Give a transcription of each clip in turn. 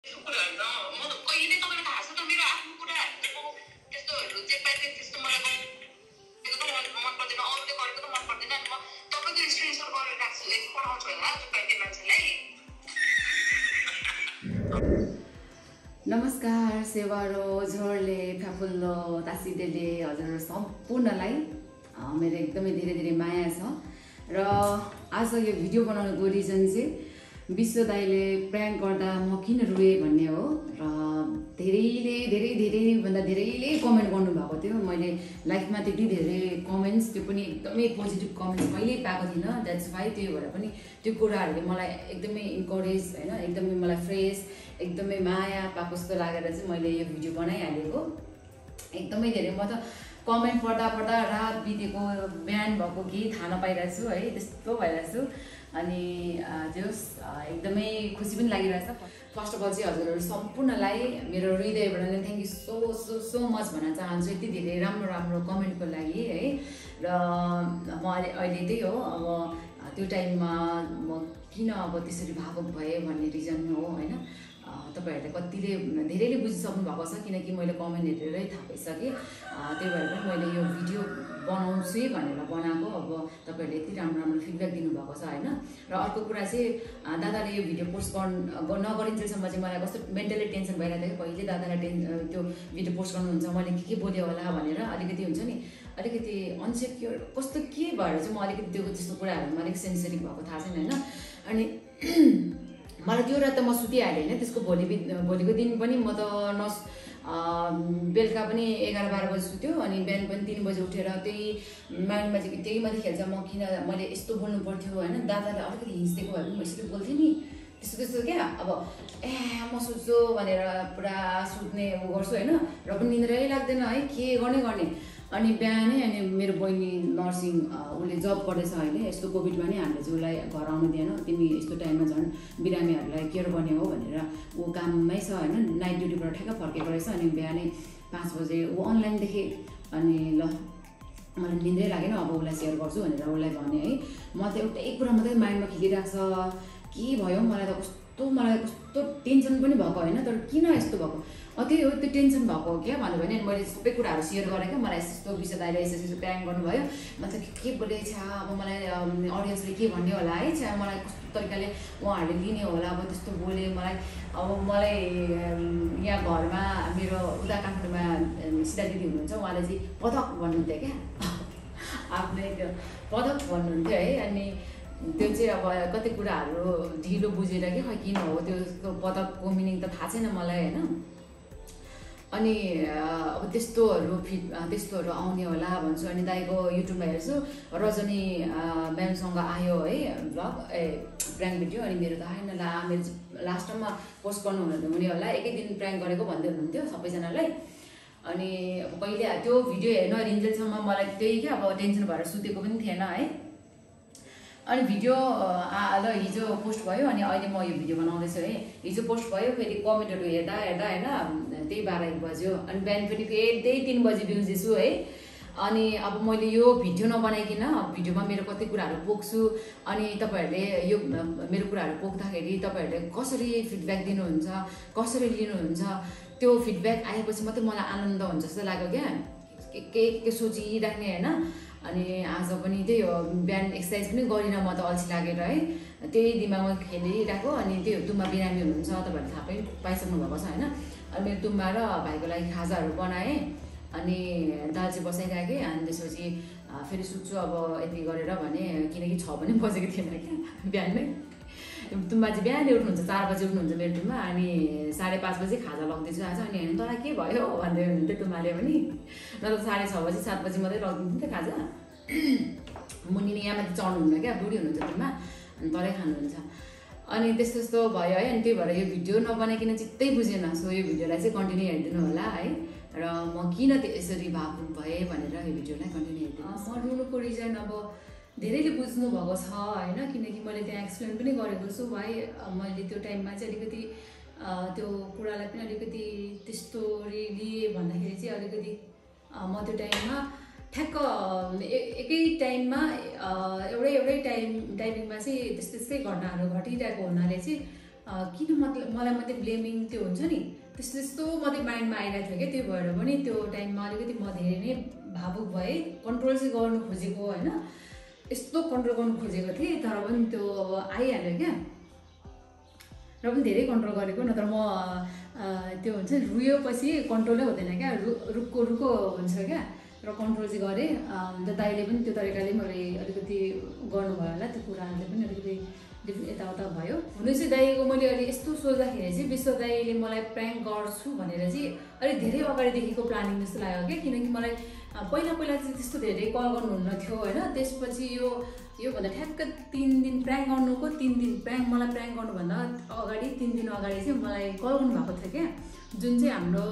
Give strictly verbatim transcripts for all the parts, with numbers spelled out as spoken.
नमस्कार सेवारो झोरले फ्याफुल्लो तासिदेले हजुर सम्पूर्णलाई मेरो एकदमै धेरै धेरै माया छ र आज यो भिडियो बनाउनुको रिजन चाहिँ विश्व दाइले प्र्याङ्क गर्दा म किन रुएँ भन्ने हो र धेरैले धेरै धेरै भन्दा धेरैले कमेन्ट गर्नुभएको थियो। मैले लाइफमा त्यति धेरै कमेन्ट्स त्यो पनि एकदमै पोजिटिभ कमेन्ट्स कहिल्यै पाएको थिइनँ। द्याट्स वाइ त्यही भएर पनि त्यो कुराहरूले मलाई एकदमै इन्करेज होइन एकदमै मलाई फ्रेस एकदमै माया पाएको जस्तो लागेर चाहिँ मैले यो भिडियो बनाइहालेको। एकदमै धेरै म त कमेन्ट पढ्दा पढ्दा रात बितेको बिहान भएको केही थाहा नपाइरहेको छु है, त्यस्तो भइरहेको छु। अनि त्यो एकदमै खुसी पनि लागिरहेछ। फर्स्ट अफ अल चाहिँ हजुरहरू सम्पूर्णलाई मेरो हृदयबाट नै thank you so so so much भन्न चाहन्छु यति धेरै राम्रो राम्रो कमेन्टको लागि है। र म अहिले अहिले त्यही हो, अब त्यो टाइममा म किन अब त्यसरी भावुक भएँ भन्ने रिजन हो होइन। तपाईहरुले कतिले धेरैले बुझिसक्नु भएको छ किनकि मैले कमेन्ट हेरेरै थाहा पाइसकेँ। त्यही भएर पनि मैले यो भिडियो बनाउँछु भनेर बनाएको। अब तपाईहरुले यति राम्रो राम्रो फिडब्याक दिनुभएको छ होइन। र अर्को कुरा चाहिँ दादाले यो भिडियो पोस्ट गर्नु नगरिन्जेलसम्म चाहिँ मलाई कस्तो मेन्टली टेन्सन भइरहेको थियो। कहिले दादालाई टेन् त्यो भिडियो पोस्ट गर्नुहुन्छ मैले के के बोल्यो होला भनेर अलिकति हुन्छ नि, अलिकति अनसेक्योर कस्तो के भएर चाहिँ म अलिकति त्यो त्यस्तो कुराहरूमा अलिक सेन्सिटिभ भएको थाहा छैन होइन। अनि मलाई त्यो रात त म सुतिहालेँ होइन। त्यसको भोलि भोलिको दिन पनि म त नस बेलुका पनि एघार बाह्र बजी सुत्यो अनि बिहान पनि तिन बजी उठेर त्यही माइन्डमा चाहिँ त्यही मात्रै खेल्छ म किन मैले यस्तो बोल्नु पर्थ्यो होइन। दादाले अलिकति हिँड्दिएको भए पनि म यसरी बोल्थेँ नि त्यस्तो त्यस्तो क्या। अब ए म सुत्छु भनेर पुरा सुत्ने उ गर्छु होइन र पनि निन्द्रै लाग्दैन है, के गर्ने गर्ने। अनि बिहानै अनि मेरो बहिनी नर्सिङ उसले जब गर्दैछ अहिले, यस्तो कोभिडमा नै हामीले चाहिँ उसलाई घर आउनु दिएन, तिमी यस्तो टाइममा झन् बिरामीहरूलाई केयर गर्ने हो भनेर ऊ काममै छ होइन। नाइट ड्युटीबाट ठ्याक्क फर्केको रहेछ अनि बिहानै पाँच बजे ऊ अनलाइन देखेँ। अनि ल मलाई निन्द्रै लागेन अब उसलाई सेयर गर्छु भनेर उसलाई भने है। म त एउटै कुरा मात्रै माइन्डमा खेलिरहेको छ, के भयो मलाई त कस्तो मलाई कस्तो टेन्सन पनि भएको होइन। तर किन यस्तो भएको त्यही हो, त्यो टेन्सन भएको हो क्या भन्नुभयो भने मैले सबै कुराहरू सेयर गरेँ क्या। मलाई यस्तो विषय दाइले यस्तो यस्तो प्र्याङ्क गर्नुभयो, म त के बोलेँ छा अब मलाई अडियन्सले के भन्ने होला है, छा मलाई कस्तो तरिकाले उहाँहरूले लिने होला अब त्यस्तो बोलेँ मलाई। अब मलाई यहाँ घरमा मेरो उता काठमाडौँमा सीता दिदी हुनुहुन्छ, उहाँले चाहिँ पदक भन्नुहुन्थ्यो क्या आफ्नै त्यो पदक भन्नुहुन्थ्यो है। अनि त्यो चाहिँ अब कति कुराहरू ढिलो बुझेर कि खै किन हो त्यो पदकको मिनिङ त थाहा छैन मलाई होइन। अनि अब त्यस्तोहरू फिट त्यस्तोहरू आउने होला भन्छु। अनि दाइको युट्युबमा हेर्छु रजनी म्यामसँग आयो है भ्लग ए प्र्याङ्क भिडियो। अनि मेरो त आएन ला मेरो लास्ट टाइममा पोस्ट गर्नु हुने होला, एकै दिन प्र्याङ्क गरेको भन्दै हुनुहुन्थ्यो सबैजनालाई। अनि अब कहिले त्यो भिडियो हेर्न रिन्जेलसम्म मलाई त्यही क्या अब टेन्सन भएर सुतेको पनि थिएन है। अनि भिडियो ल हिजो पोस्ट भयो अनि अहिले म यो भिडियो बनाउँदैछु है। हिजो पोस्ट भयो, फेरि कमेन्टहरू हेर्दा हेर्दा होइन त्यही बाह्र एक बज्यो। अनि बिहान पनि फेरि त्यही तिन बजी बिउजिछु है। अनि अब मैले यो भिडियो नबनाइकन भिडियोमा मेरो कति कुराहरू पोख्छु। अनि तपाईँहरूले यो मेरो कुराहरू पोख्दाखेरि तपाईँहरूले कसरी फिडब्याक दिनुहुन्छ, कसरी लिनुहुन्छ, त्यो फिडब्याक आएपछि मात्रै मलाई आनन्द हुन्छ जस्तो लाग्यो क्या। के के के सोचिराख्ने होइन। अनि आज पनि त्यही हो, बिहान एक्सर्साइज पनि गरिनँ म त अल्छी लागेर है, त्यही दिमागमा खेलिरहेको। अनि त्यही हो तुम्बा बिरामी हुनुहुन्छ तपाईँहरूले थाहा पनि पाइसक्नु भएको छ होइन। अनि मेरो तुम्बा र भाइको लागि खाजाहरू बनाएँ अनि दाल चाहिँ बसाइराखेँ। अनि त्यसपछि फेरि सुत्छु अब यति गरेर भने किनकि छ पनि बजेको थिएन क्या बिहानै। तुम्बा चाहिँ बिहानै उठ्नुहुन्छ, चार बजी उठ्नुहुन्छ मेरो तुम्बा। अनि साढे पाँच बजी खाजा लग्दैछु आज। अनि होइन तँलाई के भयो भन्दै हुनुहुन्थ्यो तुम्बाले पनि, न त साढे छ बजी सात बजी मात्रै लगिदिन्थ्यो नि त खाजा। मुनि यहाँ माथि चढ्नुहुन्न क्या, बुढी हुनुहुन्छ तुम्बा अनि तलै खानुहुन्छ। अनि त्यस्तो त्यस्तो भयो है। अनि त्यही भएर यो भिडियो नबनाइकन चित्तै बुझेन। सो यो भिडियोलाई चाहिँ कन्टिन्यू हेरिदिनु होला है। र म किन यसरी भावुक भएँ भनेर यो भिडियोलाई कन्टिन्यू हेरिदिनु। म रुनुको रिजन अब धेरैले बुझ्नु भएको छ होइन, किनकि मैले त्यहाँ एक्सप्लेन पनि गरेको छु भाइ। मैले त्यो टाइममा चाहिँ अलिकति त्यो कुरालाई पनि अलिकति त्यस्तो लिएँ भन्दाखेरि चाहिँ अलिकति म त्यो टाइममा ठ्याक्क एकै टाइममा एउटै एउटै टाइम टाइमिङमा चाहिँ त्यस्तै त्यस्तै घटनाहरू घटिरहेको हुनाले चाहिँ किन मतलब मलाई मात्रै ब्लेमिङ त्यो हुन्छ नि त्यस्तो त्यस्तो मात्रै माइन्डमा आइरहेको थियो क्या। त्यो भएर पनि त्यो टाइममा अलिकति म धेरै नै भावुक भएँ, कन्ट्रोल चाहिँ गर्नु खोजेको होइन, यस्तो कन्ट्रोल गर्नु खोजेको थिएँ तर पनि त्यो अब आइहाल्यो क्या। र पनि धेरै कन्ट्रोल गरेको, नत्र म त्यो हुन्छ नि रुयोपछि कन्ट्रोलै हुँदैन क्या, रु रुखको रुखो हुन्छ क्या। र कन्ट्रोल चाहिँ गरेँ। अन्त दाइले पनि त्यो तरिकाले मलाई अलिकति गर्नुभयो होला, त्यो कुराहरूले पनि अलिकति यताउता भयो। हुनु चाहिँ दाइको मैले अहिले यस्तो सोच्दाखेरि चाहिँ विश्व दाइले मलाई प्र्याङ्क गर्छु भनेर चाहिँ अलिक धेरै अगाडिदेखिको प्लानिङ जस्तो लाग्यो क्या। किनकि मलाई पहिला पहिला चाहिँ त्यस्तो धेरै कल गर्नुहुन्न थियो होइन। त्यसपछि यो योभन्दा ठ्याक्क तिन दिन प्र्याङ्क गर्नुको तिन दिन प्र्याङ्क मलाई प्र्याङ्क गर्नुभन्दा अगाडि तिन दिन अगाडि चाहिँ मलाई कल गर्नुभएको थियो क्या। जुन चाहिँ हाम्रो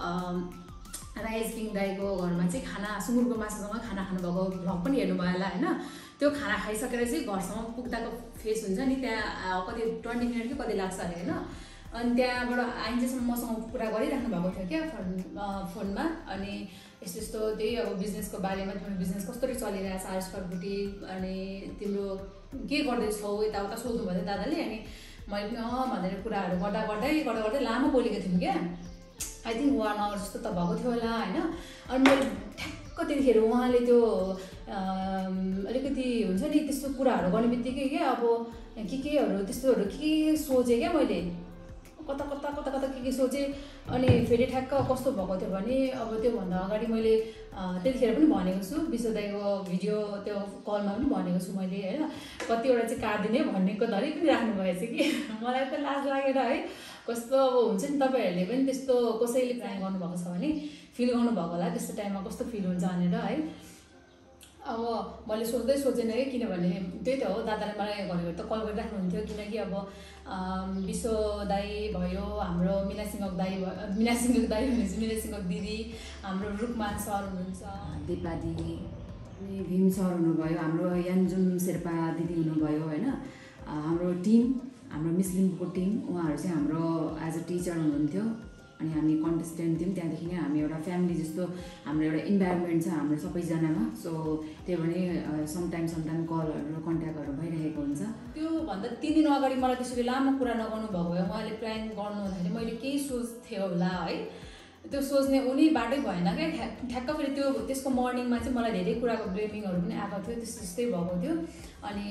राइज किङ दाइको घरमा चाहिँ खाना सुँगुरको मासुसँग खाना खानुभएको भ्लग पनि हेर्नुभयो होला होइन। त्यो खाना खाइसकेर चाहिँ घरसम्म पुग्दाको फेस हुन्छ नि, त्यहाँ कति ट्वेन्टी मिनट कि कति लाग्छ अरे होइन। अनि त्यहाँबाट आइन्जेसम्म मसँग कुरा गरिराख्नु भएको थियो क्या फोन फोनमा। अनि यस्तो यस्तो त्यही अब बिजनेसको बारेमा, तिम्रो बिजनेस कसरी चलिरहेछ आर्सकरबुटी, अनि तिम्रो के गर्दैछौ यताउता सोध्नुभयो थियो दादाले। अनि मैले पनि अँ भनेर कुराहरू गर्दा गर्दै गर्दा गर्दै लामो बोलेको थियौँ क्या। आई थिङ्क वान आवर जस्तो त भएको थियो होला होइन। अनि मैले ठ्याक्क त्यतिखेर उहाँले त्यो अलिकति हुन्छ नि त्यस्तो कुराहरू गर्ने बित्तिकै क्या अब के केहरू त्यस्तोहरू के सोचेँ क्या मैले, कता कता कता कता के के सोचेँ। अनि फेरि ठ्याक्क कस्तो भएको थियो भने अब त्योभन्दा अगाडि मैले त्यतिखेर पनि भनेको छु, विश्व दाइको भिडियो त्यो कलमा पनि भनेको छु मैले होइन, कतिवटा चाहिँ काटिदिने भन्नेको धरी पनि राख्नु भएछ कि। मलाई त लाज लागेर है, कस्तो अब हुन्छ नि तपाईँहरूले पनि त्यस्तो कसैले प्लान गर्नुभएको छ भने फिल गर्नुभएको होला त्यस्तो टाइममा कस्तो फिल हुन्छ भनेर है। अब मैले सोच्दै सोचेन है, किनभने त्यही त हो दादाले मलाई घरिघरि त कल गरिराख्नुहुन्थ्यो। किनकि अब विश्व दाई भयो, हाम्रो मिना सिंहक दाई भयो, मिना सिंहक दाई भनेपछि मिना सिंहक दिदी, हाम्रो रुकमान सर हुनुहुन्छ, दिपा दिदी, अनि भीम सर हुनुभयो, हाम्रो यान्जुम शेर्पा दिदी हुनुभयो होइन। हाम्रो टिम, हाम्रो मिस लिम्बूको टिम, उहाँहरू चाहिँ हाम्रो एज अ टिचर हुनुहुन्थ्यो। अनि हामी कन्टेस्टेन्ट थियौँ, त्यहाँदेखि नै हामी एउटा फ्यामिली जस्तो हाम्रो एउटा इन्भाइरोमेन्ट छ हाम्रो सबैजनामा। सो त्यही भने समटाइम समटाइम कलहरू कन्ट्याक्टहरू भइरहेको हुन्छ। त्योभन्दा तिन दिन अगाडि मलाई त्यसरी लामो कुरा नगर्नु भएको भए उहाँले प्लान गर्नु हुँदाखेरि मैले केही सोच्थेँ होला है, त्यो सोच्ने उनी बाटै भएन क्या। ठ्याक्क फेरि त्यो त्यसको मर्निङमा चाहिँ मलाई धेरै कुराको ब्लेमिङहरू पनि आएको थियो, त्यस्तो त्यस्तै भएको थियो। अनि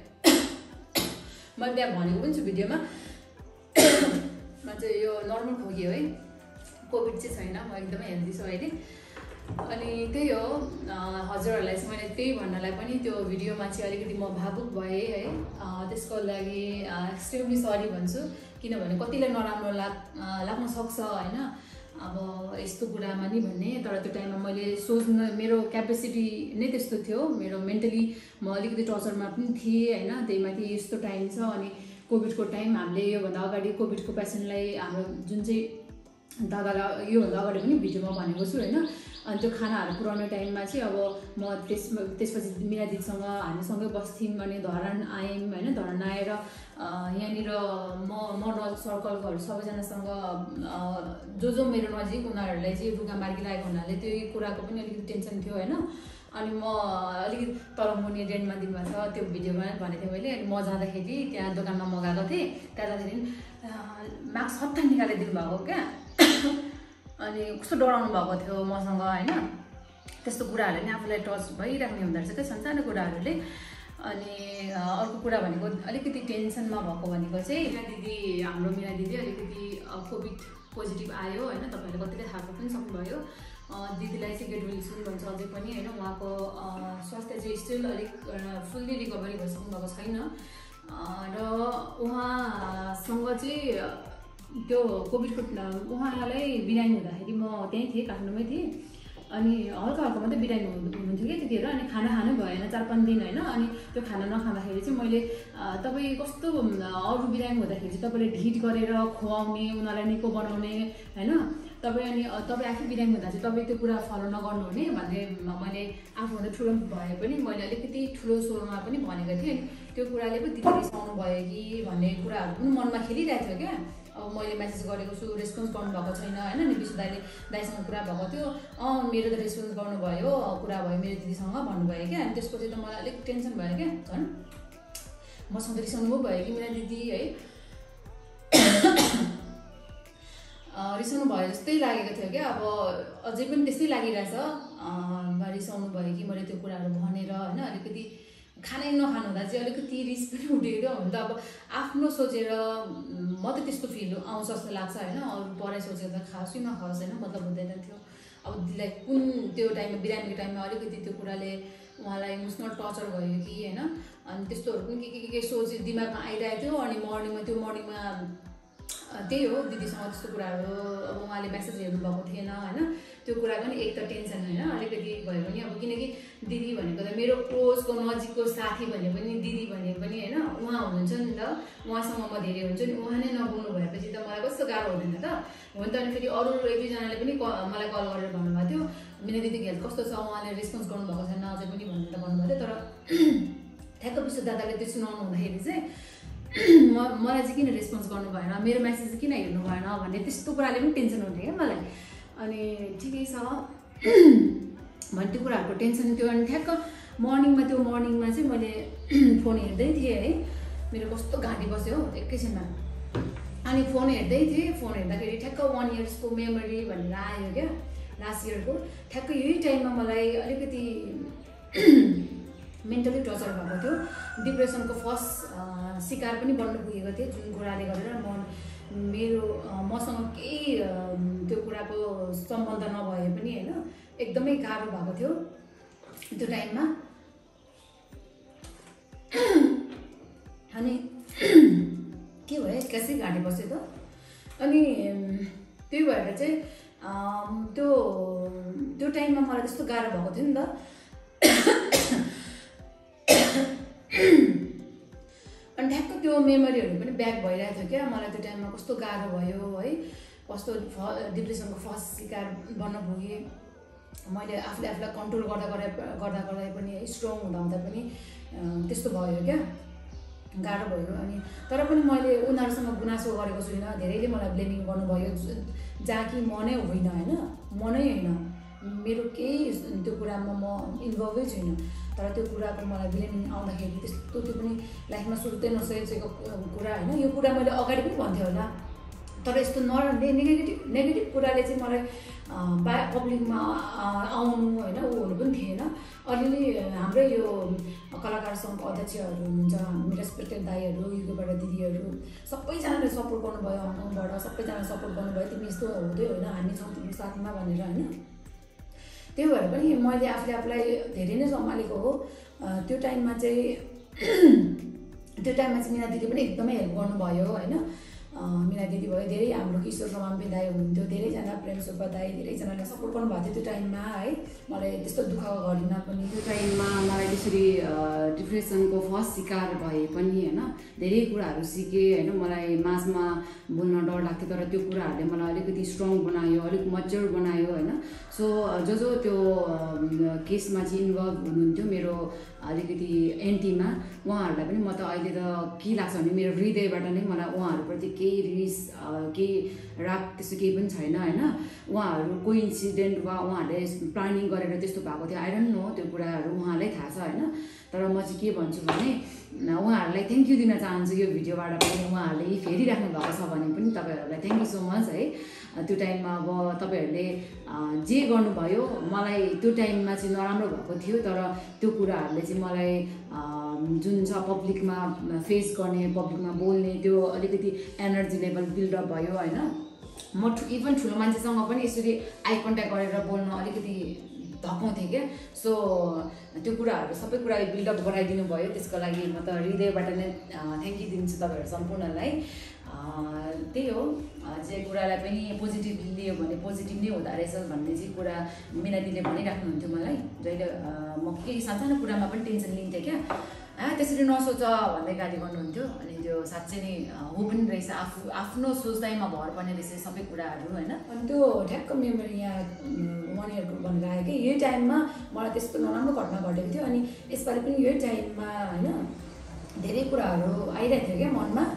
मैले त्यहाँ भनेको पनि छु भिडियोमा, म चाहिँ यो नर्मल खोकी हो है, कोभिड चाहिँ छैन, म एकदमै हेल्दी छु अहिले। अनि त्यही हो हजुरहरूलाई चाहिँ मैले त्यही भन्नलाई पनि त्यो भिडियोमा चाहिँ अलिकति म भावुक भएँ है, त्यसको लागि एक्सट्रिमली सरी भन्छु। किनभने कतिलाई नराम्रो लाग लाग्न सक्छ होइन अब यस्तो कुरामा नि भन्ने। तर त्यो टाइममा मैले सोच्न मेरो क्यापेसिटी नै त्यस्तो थियो, मेरो मेन्टली म अलिकति टर्चरमा पनि थिएँ होइन। त्यही माथि यस्तो टाइम छ, अनि कोभिडको टाइम हामीले योभन्दा अगाडि कोभिडको पेसेन्टलाई हाम्रो जुन चाहिँ दादालाई योभन्दा अगाडि पनि भिडियोमा भनेको छु होइन। अनि त्यो खानाहरू पुऱ्याउने टाइममा चाहिँ अब म त्यसमा त्यसपछि मिना दिदीसँग हामीसँगै बस्थ्यौँ। अनि धरान आयौँ होइन, धरान आएर यहाँनिर म मोडल सर्कलहरू सबैजनासँग जो जो मेरो नजिक उनीहरूलाई चाहिँ रुगा मार्गिरहेको हुनाले त्यो कुराको पनि अलिकति टेन्सन थियो होइन। अनि म अलिकति तल मुनि रेन्टमा दिनुभएको छ, त्यो भिडियोमा भनेको थिएँ मैले। अनि म जाँदाखेरि त्यहाँ दोकानमा मगाएको थिएँ, त्यहाँ जाँदाखेरि मास्क हत्ता निकालेर दिनुभएको क्या। अनि कस्तो डराउनु भएको थियो मसँग होइन। त्यस्तो कुराहरूले नि आफूलाई टच भइराख्ने हुँदो रहेछ क्या, सानसानो कुराहरूले। अनि अर्को कुरा भनेको अलिकति टेन्सनमा भएको भनेको चाहिँ मिना दिदी, हाम्रो मिना दिदी अलिकति कोभिड पोजिटिभ आयो होइन, तपाईँहरूले कतिले थाहा पनि सक्नुभयो। दिदीलाई चाहिँ गेट वेल सुन भन्छ अझै पनि होइन, उहाँको स्वास्थ्य चाहिँ स्टिल अलिक फुल्ली रिकभरी भइसक्नु भएको छैन। र उहाँसँग चाहिँ त्यो कोभिडको उहाँलाई बिरामी हुँदाखेरि म त्यहीँ थिएँ, काठमाडौँमै थिएँ। अनि हल्का हल्का मात्रै बिरामी हुनुहुन्थ्यो कि त्यतिखेर। अनि खाना खानु भएन चार पाँच दिन होइन। अनि त्यो खाना नखाँदाखेरि चाहिँ मैले तपाईँ कस्तो अरू बिरामी हुँदाखेरि चाहिँ तपाईँले ढिट गरेर खुवाउने, उनीहरूलाई निको बनाउने होइन, तपाईँ अनि तपाईँ आफै बिरामी हुँदा चाहिँ तपाईँ त्यो कुरा फलो नगर्नु हुने भनेर मैले आफूभन्दा ठुलो भए पनि मैले अलिकति ठुलो स्वरमा पनि भनेको थिएँ। अनि त्यो कुराले पो दिदी रिसाउनु भयो कि भन्ने कुराहरू पनि मनमा खेलिरहेको थियो क्या। अब मैले मेसेज गरेको छु, रेस्पोन्स गर्नुभएको छैन होइन। अनि विश्व दाइले दाइसँग कुरा भएको थियो, अँ मेरो त रेस्पोन्स गर्नुभयो, कुरा भयो मेरो दिदीसँग भन्नुभयो क्या। अनि त्यसपछि त मलाई अलिक टेन्सन भयो क्या, झन् मसँग त रिसाउनु पो भयो कि मेरा दिदी है। रिसाउनु भयो जस्तै लागेको थियो क्या। अब अझै पनि त्यस्तै लागिरहेछ, रिसाउनु भयो कि मैले त्यो कुराहरू भनेर होइन। अलिकति खानै नखानु हुँदा चाहिँ अलिकति रिस पनि उठेको थियो। हुन त अब आफ्नो सोचेर म त त्यस्तो फिल आउँछ जस्तो लाग्छ होइन। अरू पढाइ सोचेर त खाओस् कि नखाओस् होइन, मतलब हुँदैन थियो। अब लाइक कुन त्यो टाइममा बिरामीको टाइममा अलिकति त्यो कुराले उहाँलाई इमोसनल टर्चर भयो कि होइन। अनि त्यस्तोहरू पनि के के के के सोच दिमागमा आइरहेको थियो। अनि मर्निङमा त्यो मर्निङमा त्यही हो दिदीसँग त्यस्तो कुराहरू अब उहाँले मेसेज हेर्नुभएको थिएन होइन। त्यो कुरा पनि एक त टेन्सन होइन अलिकति भयो पनि अब, किनकि दिदी भनेको त मेरो क्लोजको नजिकको साथी भने पनि दिदी भने पनि होइन उहाँ हुनुहुन्छ नि त। उहाँसँग म धेरै हुन्छु नि, उहाँ नै नबोल्नु भएपछि त मलाई कस्तो गाह्रो हुँदैन त। हुन त अनि फेरि अरू एक दुईजनाले पनि मलाई कल गरेर भन्नुभएको थियो मिना दिदीको हेल्थ कस्तो छ, उहाँले रेस्पोन्स गर्नुभएको छैन अझै पनि भनेर भन्नुभएको थियो। तर ठ्याक्क विश्व दादाले त्यो सुनाउनु हुँदाखेरि चाहिँ म मलाई चाहिँ किन रेस्पोन्स गर्नु भएन, मेरो मेसेज चाहिँ किन हेर्नु भएन भन्ने त्यस्तो कुराले पनि टेन्सन हुन्थ्यो क्या मलाई। अनि ठिकै छ भने त्यो कुराहरूको टेन्सन थियो। अनि ठ्याक्क मर्निङमा त्यो मर्निङमा चाहिँ मैले फोन हेर्दै थिएँ है, मेरो कस्तो घाँटी बस्यो हौ एकैछिनमा। अनि फोन हेर्दै थिएँ, फोन हेर्दाखेरि ठ्याक्क वान इयर्सको मेमोरी भनेर आयो क्या लास्ट इयरको। ठ्याक्क यही टाइममा मलाई अलिकति मेन्टली टर्चर भएको थियो, डिप्रेसनको फर्स्ट शिकार पनि बन्न पुगेको थिएँ। जुन कुराले गरेर म मेरो मसँग केही त्यो कुराको सम्बन्ध नभए पनि होइन एकदमै गाह्रो भएको थियो त्यो टाइममा। अनि के भयो एक्कासी घाँटी बस्यो त। अनि त्यही भएर चाहिँ त्यो त्यो टाइममा मलाई त्यस्तो गाह्रो भएको थियो नि त। अनि ठ्याक्क त्यो मेमोरीहरू पनि ब्याक भइरहेको थियो क्या मलाई। त्यो टाइममा कस्तो गाह्रो भयो है, कस्तो फ डिप्रेसनको फर्स्ट शिकार बन्न पुगेँ मैले। आफूले आफूलाई कन्ट्रोल गर्दा गर्दा गर्दा गर्दै पनि है स्ट्रङ हुँदा हुँदा पनि त्यस्तो भयो क्या, गाह्रो भयो। अनि तर पनि मैले उनीहरूसँग गुनासो गरेको छुइनँ। धेरैले मलाई ब्लेमिङ गर्नुभयो जहाँ कि म नै होइन होइन, म नै होइन, मेरो केही त्यो कुरामा म इन्भल्भै छुइनँ। तर त्यो कुराको मलाई ब्लेमिङ आउँदाखेरि त्यस्तो त्यो पनि लाइफमा सोच्दै नसोचेको कुरा होइन। यो कुरा मैले अगाडि पनि भन्थेँ होला, तर यस्तो नराम्रो नेगेटिभ नेगेटिभ कुराले चाहिँ मलाई बा पब्लिकमा आउनु होइन ऊहरू पनि थिएन। अलिअलि हाम्रै यो कलाकार सङ्घको अध्यक्षहरू हुनुहुन्छ, मेरो रेस्पेक्टेड दाईहरू, युकेबाट दिदीहरू सबैजनाले सपोर्ट गर्नुभयो, हङकङबाट सबैजनाले सपोर्ट गर्नुभयो। तिमी यस्तो हुँदै होइन, हामी छौँ तिम्रो साथमा भनेर होइन। त्यही भएर पनि मैले आफूले आफूलाई धेरै नै सम्हालेको हो। त्यो टाइममा चाहिँ त्यो टाइममा चाहिँ मिना दिदी पनि एकदमै हेल्प गर्नुभयो होइन। मिना दिदी भयो, धेरै हाम्रो किशोर समाम्पी दाई हुनुहुन्थ्यो, धेरैजना प्रेम सुब्बा दाई, धेरैजनाले सपोर्ट गर्नुभएको थियो त्यो टाइममा है। मलाई त्यस्तो दुःखको घडीमा पनि त्यो टाइममा मलाई त्यसरी डिप्रेसनको फर्स्ट शिकार भए पनि होइन धेरै कुराहरू सिकेँ होइन। मलाई माझमा बोल्न डर लाग्थ्यो, तर त्यो कुराहरूले मलाई अलिकति स्ट्रङ बनायो, अलिक मच्योर बनायो होइन। सो जो जो त्यो केसमा चाहिँ इन्भल्भ हुनुहुन्थ्यो मेरो अलिकति एन्टीमा, उहाँहरूलाई पनि म त अहिले त के लाग्छ भने मेरो हृदयबाट नै मलाई उहाँहरूप्रति केही रिस केही राग त्यस्तो केही पनि छैन होइन। उहाँहरू कोही इन्सिडेन्ट वा उहाँहरूले प्लानिङ गरेर त्यस्तो भएको थियो, आई डोन्ट नो, त्यो कुराहरू उहाँलाई थाहा छ होइन। तर म चाहिँ के भन्छु भने उहाँहरूलाई थ्याङ्क यू दिन चाहन्छु यो भिडियोबाट पनि। उहाँहरूले यी फेरिराख्नु भएको छ भने पनि तपाईँहरूलाई थ्याङ्क यू सो मच है। त्यो टाइममा अब तपाईँहरूले जे गर्नुभयो मलाई त्यो टाइममा चाहिँ नराम्रो भएको थियो, तर त्यो कुराहरूले चाहिँ मलाई जुन छ पब्लिकमा फेस गर्ने, पब्लिकमा बोल्ने त्यो अलिकति एनर्जी लेभल बिल्डअप भयो होइन। म इभन ठुलो मान्छेसँग पनि यसरी आई कन्ट्याक्ट गरेर बोल्न अलिकति धपाउँथेँ क्या। सो त्यो कुराहरू सबै कुरा बिल्डअप गराइदिनु भयो, त्यसको लागि म त हृदयबाट नै थ्याङ्क यू दिन्छु तपाईँहरू सम्पूर्णलाई। त्यही हो, जे कुरालाई पनि पोजिटिभ लियो भने पोजिटिभ नै हुँदो रहेछ भन्ने चाहिँ कुरा मिना दिदीले भनिराख्नुहुन्थ्यो मलाई। जहिले म केही सानसानो कुरामा पनि टेन्सन लिन्थेँ क्या, आ त्यसरी नसोच भन्दै गाली गर्नुहुन्थ्यो। अनि त्यो साँच्चै नै हो पनि रहेछ, आफू आफ्नो सोच्दाइमा भर पर्ने रहेछ सबै कुराहरू होइन। अनि त्यो ठ्याक्क मेमोरी यहाँ वान इयरको भनेर आयो कि यही टाइममा मलाई त्यस्तो नराम्रो घटना घटेको थियो। अनि यसपालि पनि यही टाइममा होइन धेरै कुराहरू आइरहेको थियो क्या मनमा।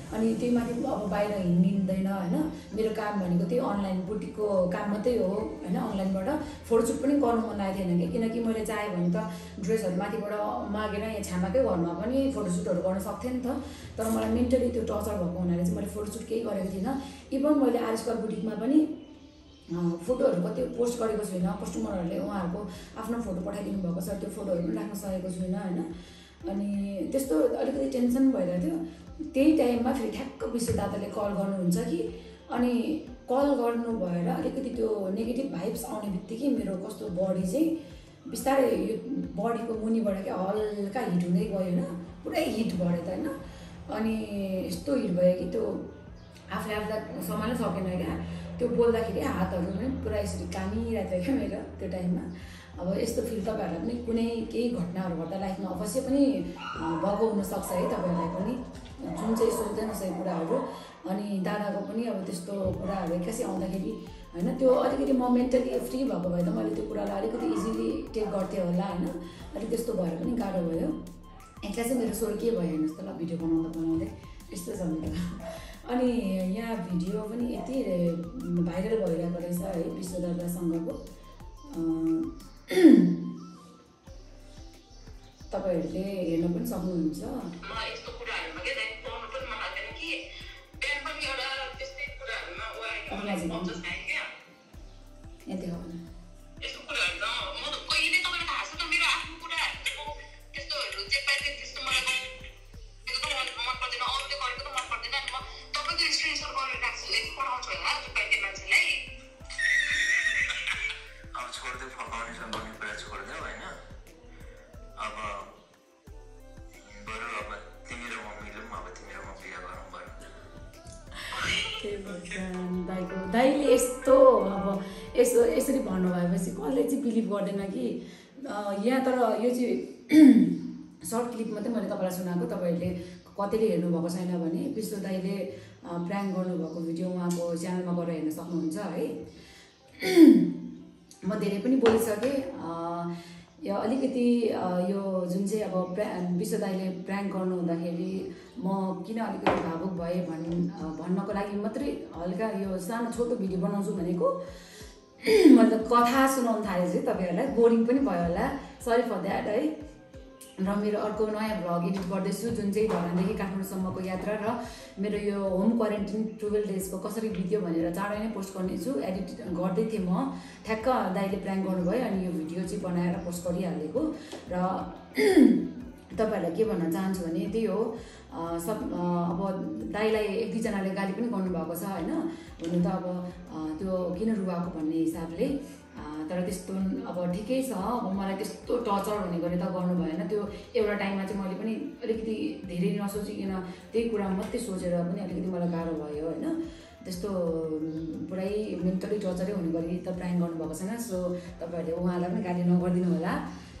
अनि त्यही माथि अब बाहिर हिँडिँदैन होइन। मेरो काम भनेको त्यही अनलाइन बुटिकको काम मात्रै हो होइन। अनलाइनबाट फोटोसुट पनि गर्नु मन लागेको थिएन कि, किनकि मैले चाहेँ भने त ड्रेसहरू माथिबाट मागेर यहाँ छामाकै घरमा पनि फोटोसुटहरू गर्न सक्थेँ नि त। तर मलाई मेन्टली त्यो टर्चर भएको हुनाले चाहिँ मैले फोटोसुट केही गरेको थिइनँ। इभन मैले आरिस्कर बुटिकमा पनि फोटोहरू कति पोस्ट गरेको छुइनँ। कस्टमरहरूले उहाँहरूको आफ्नो फोटो पठाइदिनु भएको छ, त्यो फोटोहरू पनि राख्न सकेको छुइनँ होइन। अनि त्यस्तो अलिकति टेन्सन भइरहेको थियो। त्यही टाइममा फेरि ठ्याक्क विश्व दादाले कल गर्नुहुन्छ कि, अनि कल गर्नु भएर अलिकति त्यो नेगेटिभ भाइब्स आउने बित्तिकै मेरो कस्तो बडी चाहिँ बिस्तारै यो बडीको मुनिबाट क्या हल्का हिट हुँदै गयो होइन। पुरै हिट बढ्यो त होइन। अनि यस्तो हिट भयो कि त्यो आफूले आफूलाई सम्हाल्न सकेन क्या। त्यो बोल्दाखेरि हातहरू पनि पुरा यसरी कामिरहेको थियो क्या मेरो त्यो टाइममा। अब यस्तो फिल तपाईँहरूलाई पनि कुनै केही घटनाहरू घट्दा लाइफमा अवश्य पनि भएको हुनसक्छ है तपाईँहरूलाई पनि, जुन चाहिँ सोच्दै नसकेको कुराहरू। अनि दादाको पनि अब त्यस्तो कुराहरू एक्कासी आउँदाखेरि होइन, त्यो अलिकति म मेन्टली फ्री भएको भए त मैले त्यो कुरालाई अलिकति इजिली टेक गर्थेँ होला होइन। अलिक त्यस्तो भएर पनि गाह्रो भयो। एक्कासी मेरो स्वर के भयो हेर्नुहोस् त ल, भिडियो बनाउँदा बनाउँदै यस्तो छ मेरो। अनि यहाँ भिडियो पनि यति भाइरल भइरहेको रहेछ है विश्व दादासँगको। तपाईँहरूले हेर्न पनि सक्नुहुन्छ। दाइको दाइले यस्तो अब यस्तो यसरी भन्नुभएपछि कसले चाहिँ बिलिभ गर्दैन कि यहाँ। तर यो चाहिँ सर्ट क्लिप मात्रै मैले तपाईँलाई सुनाएको, तपाईँहरूले कतिले हेर्नुभएको छैन भने विश्व दाइले प्र्याङ्क गर्नुभएको भिडियो उहाँको च्यानलमा गएर हेर्न सक्नुहुन्छ है। म धेरै पनि बोलिसकेँ। यो अलिकति यो जुन चाहिँ अब प्रा विश्व दाइले प्र्याङ्क गर्नु हुँदाखेरि म किन अलिकति भावुक भएँ भन् भन्नको लागि मात्रै हल्का यो सानो छोटो भिडियो बनाउँछु भनेको। मैले त कथा सुनाउनु थालेछु तपाईँहरूलाई, बोरिङ पनि भयो होला, सरी फर द्याट है। र मेरो अर्को नयाँ भ्लग एडिट गर्दैछु जुन चाहिँ धरानदेखि काठमाडौँसम्मको यात्रा र मेरो यो होम क्वारेन्टाइन टुवेल्भ डेजको कसरी बित्यो भनेर चाँडै नै पोस्ट गर्नेछु। एडिट गर्दै थिएँ म, ठ्याक्क दाइले प्र्याङ्क गर्नुभयो अनि यो भिडियो चाहिँ बनाएर पोस्ट गरिहालेको। र तपाईँहरूलाई के भन्न चाहन्छु भने त्यही हो, सब अब दाइलाई एक दुईजनाले गाली पनि गर्नुभएको छ होइन। हुनु त अब त्यो किन रुवाएको भन्ने हिसाबले, तर त्यस्तो अब ठिकै छ। अब मलाई त्यस्तो टर्चर हुने गरी त गर्नु भएन। त्यो एउटा टाइममा चाहिँ मैले पनि अलिकति धेरै नसोचिकन त्यही कुरा मात्रै सोचेर पनि अलिकति मलाई गाह्रो भयो होइन। त्यस्तो पुरै मेन्टली टर्चरै हुने गरी त प्र्याङ्क गर्नुभएको छैन। सो तपाईँहरूले उहाँलाई पनि गाली नगरिदिनु होला।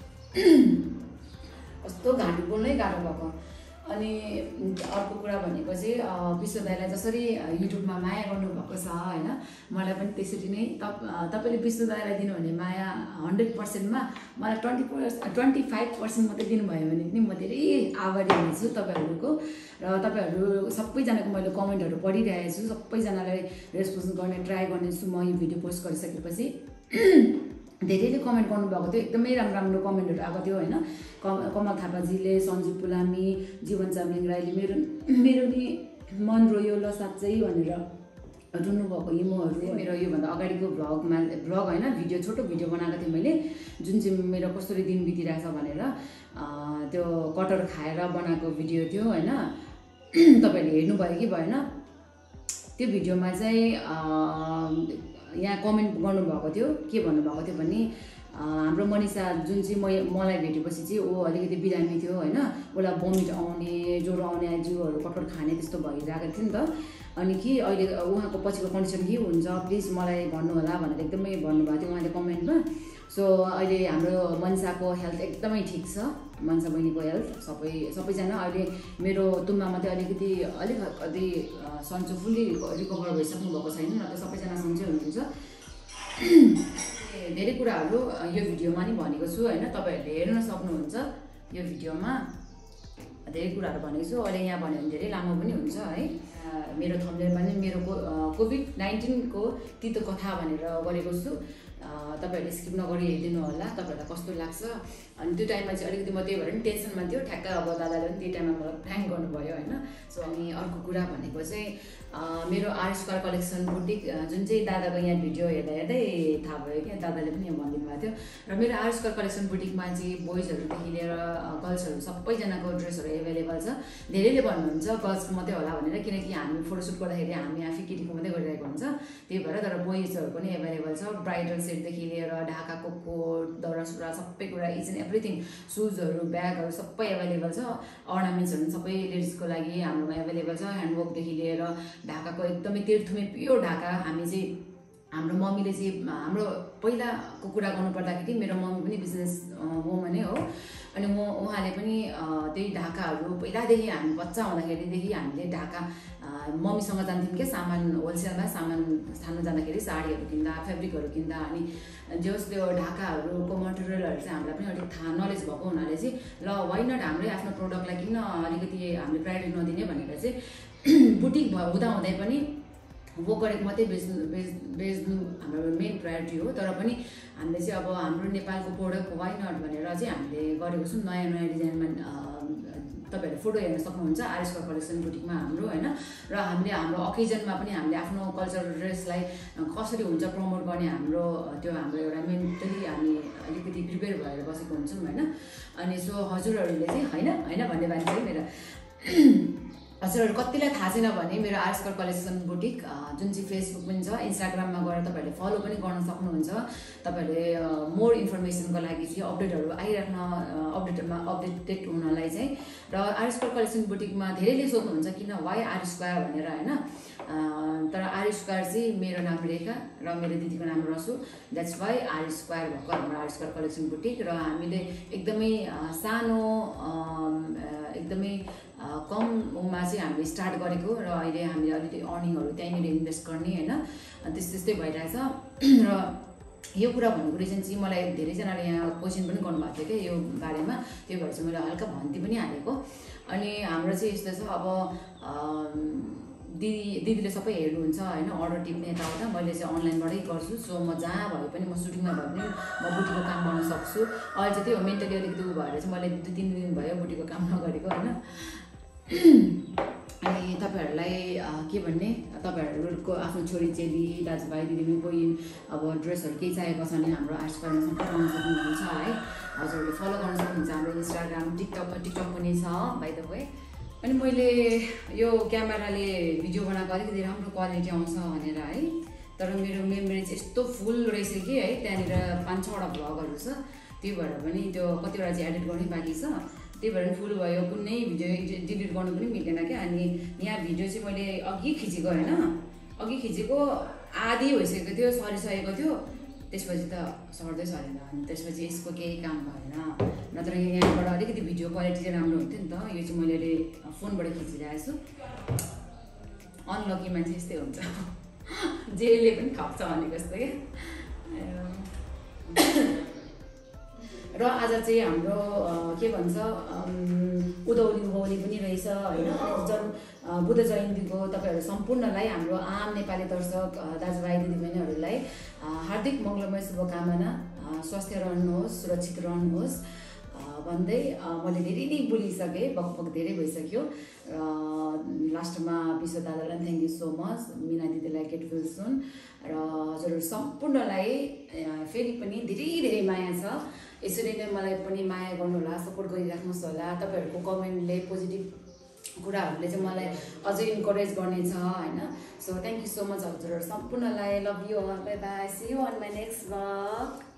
कस्तो घाँटी बोल्नै गाह्रो भएको। अनि अर्को कुरा भनेको चाहिँ विश्व दाइलाई जसरी युट्युबमा माया गर्नुभएको छ होइन, मलाई पनि त्यसरी नै तप तपाईँले विश्व दाइलाई दिनुहुने माया हन्ड्रेड पर्सेन्टमा मलाई twenty percent twenty five percent मात्रै दिनुभयो भने पनि म धेरै आभारी हुन्छु तपाईँहरूको। र तपाईँहरू सबैजनाको मैले कमेन्टहरू पढिरहेको छु, सबैजनालाई रेस्पोन्स गर्ने ट्राई गर्नेछु म यो भिडियो पोस्ट गरिसकेपछि। धेरैले कमेन्ट गर्नुभएको थियो, एकदमै राम्रो राम्रो कमेन्टहरू आएको थियो होइन। कम कमल थापाजीले, सञ्जीव पुलामी, जीवन चामलिङ राईले मेरो मेरो नि मन रोयो ल साँच्चै भनेर रुनुभएको इमोहरू। मेरो योभन्दा अगाडिको भ्लगमा भ्लग होइन भिडियो छोटो भिडियो बनाएको थिएँ मैले, जुन चाहिँ मेरो कसरी दिन बितिरहेछ भनेर त्यो कटर खाएर बनाएको भिडियो थियो होइन। तपाईँहरूले हेर्नुभयो कि भएन? त्यो भिडियोमा चाहिँ यहाँ कमेन्ट गर्नुभएको थियो, के भन्नुभएको थियो भने हाम्रो मनिषा जुन चाहिँ म मलाई भेटेपछि चाहिँ ऊ अलिकति बिरामी थियो होइन, उसलाई भोमिट आउने, ज्वरो आउने, जिउहरू कटकट खाने त्यस्तो भइरहेको थियो नि त। अनि कि अहिले उहाँको पछिको कन्डिसन के हुन्छ प्लिज मलाई भन्नु होला भनेर एकदमै भन्नुभएको थियो उहाँले कमेन्टमा। सो अहिले हाम्रो मनिषाको हेल्थ एकदमै ठिक छ, मनिषा बहिनीको हेल्थ सबै सबैजना अहिले मेरो तुलनामा चाहिँ अलिकति अलिकति सन्चो फुल्ली रिकभर भइसक्नु भएको छैन, न त सबैजना सन्चै हुनुहुन्छ। धेरै कुराहरू यो भिडियोमा नि भनेको छु होइन, तपाईँहरूले हेर्न सक्नुहुन्छ यो भिडियोमा। धेरै कुराहरू भनेको छु। अहिले यहाँ भन्यो भने धेरै लामो पनि हुन्छ है। मेरो थम्बनेल पनि मेरो कोभिड नाइन्टिनको तितो कथा भनेर गरेको छु। तपाईँहरूले स्किप नगरी हेरिदिनु होला, तपाईँहरूलाई कस्तो लाग्छ। अनि त्यो टाइममा चाहिँ अलिकति म त्यही भएर पनि टेन्सनमा थियो। ठ्याक्क अब दादाले पनि त्यही टाइममा मलाई प्र्याङ्क गर्नुभयो होइन। सो अनि अर्को कुरा भनेको चाहिँ मेरो आर स्क्वायर कलेक्सन बुटिक, जुन चाहिँ दादाको यहाँ भिडियो हेर्दा हेर्दै थाहा भयो क्या, दादाले पनि यहाँ भनिदिनु भएको थियो। र मेरो आर स्क्वायर कलेक्सन बुटिकमा चाहिँ बोइजहरूदेखि लिएर गर्ल्सहरू सबैजनाको ड्रेसहरू एभाइलेबल छ। धेरैले भन्नुहुन्छ गर्ल्सको मात्रै होला भनेर, किनकि हामी फोटोसुट गर्दाखेरि हामी आफै केटीको मात्रै गरिरहेको हुन्छ, त्यही भएर। तर बोइजहरू पनि एभाइलेबल छ। ब्राइडल सेटदेखि लिएर ढाकाको कोट, दौरा सुरुवाल सबै कुरा, इच एन्ड एभ्रिथिङ, सुजहरू, ब्यागहरू सबै एभाइलेबल छ। अर्नामेन्ट्सहरू सबै लेडिजको लागि हाम्रोमा एभाइलेबल छ। ह्यान्डवर्कदेखि लिएर ढाकाको एकदमै तेर्थुमे प्योर ढाका। हामी चाहिँ हाम्रो मम्मीले चाहिँ हाम्रो पहिलाको कुरा गर्नुपर्दाखेरि मेरो मम्मी पनि बिजनेस वुमनै हो। अनि म उहाँले पनि त्यही ढाकाहरू पहिलादेखि हामी बच्चा हुँदाखेरिदेखि हामीले ढाका मम्मीसँग जान्थ्यौँ क्या, सामान होलसेलमा सामान छान्नु जाँदाखेरि साडीहरू किन्दा, फेब्रिकहरू किन्दा। अनि जस त्यो ढाकाहरूको मटेरियलहरू चाहिँ हामीलाई पनि अलिक थाहा नलेज भएको हुनाले चाहिँ ल वाइ नट हाम्रै आफ्नो प्रोडक्टलाई किन अलिकति हामीले प्रायोरिटी नदिने भनेर चाहिँ बुटिक हुँदाहुँदै पनि वो गरेको मात्रै बेच्नु बेच बेच्नु हाम्रो मेन प्रायोरिटी हो। तर पनि हामीले चाहिँ अब हाम्रो नेपालको प्रोडक्ट वाइ नट भनेर चाहिँ हामीले गरेको छौँ। नयाँ नयाँ डिजाइनमा तपाईँहरूले फोटो हेर्न सक्नुहुन्छ आर स्क्वायर कलेक्सन बुटिकमा हाम्रो होइन। र हामीले हाम्रो अकेजनमा पनि हामीले आफ्नो कल्चरल ड्रेसलाई कसरी हुन्छ प्रमोट गर्ने, हाम्रो त्यो हाम्रो एउटा मेन्टली हामी अलिकति प्रिपेयर भएर बसेको हुन्छौँ होइन। अनि सो हजुरहरूले चाहिँ होइन होइन भन्ने बानी चाहिँ मेरो हजुरहरू कतिलाई थाहा छैन भने मेरो आर स्क्वायर कलेक्सन बुटिक जुन चाहिँ फेसबुक पनि छ, इन्स्टाग्राममा गएर तपाईँहरूले फलो पनि गर्न सक्नुहुन्छ। तपाईँहरूले मोर इन्फर्मेसनको लागि चाहिँ अपडेटहरू आइराख्न अपडेटमा अपडेटेड हुनलाई चाहिँ। र आर स्क्वायर कलेक्सन बुटिकमा धेरैले सोध्नुहुन्छ किन वाइ आर स्क्वायर भनेर होइन। तर आर स्क्वायर चाहिँ मेरो नाम रेखा र मेरो दिदीको नाम रसु, द्याट्स वाइ आर स्क्वायर भएको हाम्रो आर स्क्वायर कलेक्सन बुटिक। र हामीले एकदमै सानो एकदमै कम उमा चाहिँ हामीले स्टार्ट गरेको, र अहिले हामीले अलिकति अर्निङहरू त्यहीँनिर इन्भेस्ट गर्ने होइन, त्यस्तै त्यस्तै भइरहेछ। र यो कुरा भन्नुको रिजन चाहिँ मलाई धेरैजनाले यहाँ क्वेसन पनि गर्नुभएको थियो क्या यो बारेमा, त्यही भएर चाहिँ मैले हल्का भन्ती पनि हालेको। अनि हाम्रो चाहिँ यस्तो छ, अब दिदी दिदीले सबै हेर्नुहुन्छ होइन, अर्डर टिप्ने यताउता, मैले चाहिँ अनलाइनबाटै गर्छु। सो म जहाँ भए पनि म सुटिङमा भए पनि म बुटीको काम गर्न सक्छु। अहिले चाहिँ त्यही हो, मेन्टली अलिकति उ भएर चाहिँ मैले दुई तिन दिन भयो बुटीको काम नगरेको होइन। अनि तपाईँहरूलाई के भन्ने, तपाईँहरूको आफ्नो छोरी चेली दाजुभाइ दिदीबहिनी कोही अब ड्रेसहरू केही चाहिएको छ भने हाम्रो आर स्क्वायरमा सम्पर्क गर्न सक्नुहुन्छ है। हजुरहरूले फलो गर्न सक्नुहुन्छ। हाम्रो इन्स्टाग्राम, टिकटक टिकटक पनि छ बाइ द वे। अनि मैले यो क्यामेराले भिडियो बनाएको अलिकति राम्रो क्वालिटी आउँछ भनेर है, तर मेरो मेमोरी चाहिँ यस्तो फुल रहेछ कि है, त्यहाँनिर पाँच छवटा भ्लगहरू छ, त्यही भएर पनि त्यो कतिवटा चाहिँ एडिट गर्नै बाँकी छ, त्यही भएर फुल भयो। कुनै भिडियो डिलिट गर्नु पनि मिल्दैन क्या। अनि यहाँ भिडियो चाहिँ मैले अघि खिचेको होइन, अघि खिचेको आधी भइसकेको थियो, सरिसकेको थियो, त्यसपछि त सर्दै सरेन। अनि त्यसपछि यसको केही काम भएन, नत्र यहाँबाट अलिकति भिडियो क्वालिटी चाहिँ राम्रो हुन्थ्यो नि त। यो चाहिँ मैले अहिले फोनबाट खिचिरहेको छु। अनलकी मान्छे यस्तै हुन्छ, जेले पनि खप्छ भनेको जस्तो क्या। र आज चाहिँ हाम्रो के भन्छ उधौली उभौली पनि रहेछ होइन। जन बुद्ध जयन्तीको तपाईँहरू सम्पूर्णलाई, हाम्रो आम नेपाली दर्शक दाजुभाइ दिदीबहिनीहरूलाई हार्दिक मङ्गलमय शुभकामना। स्वस्थ रहनुहोस्, सुरक्षित रहनुहोस् भन्दै मैले धेरै नै बोलिसकेँ, बकबक धेरै भइसक्यो। र लास्टमा विश्व दादालाई थ्याङ्क यू सो मच, मिना दिदीलाई गेट वेल सुन। र हजुरहरू सम्पूर्णलाई फेरि पनि धेरै धेरै माया छ। यसरी नै मलाई पनि माया गर्नुहोला, सपोर्ट गरिराख्नुहोस् होला। तपाईँहरूको कमेन्टले, पोजिटिभ कुराहरूले चाहिँ मलाई अझै इन्करेज गर्नेछ होइन। So thank you so much हजुरहरू सम्पूर्णलाई, love you all, bye bye, see you on my next blog.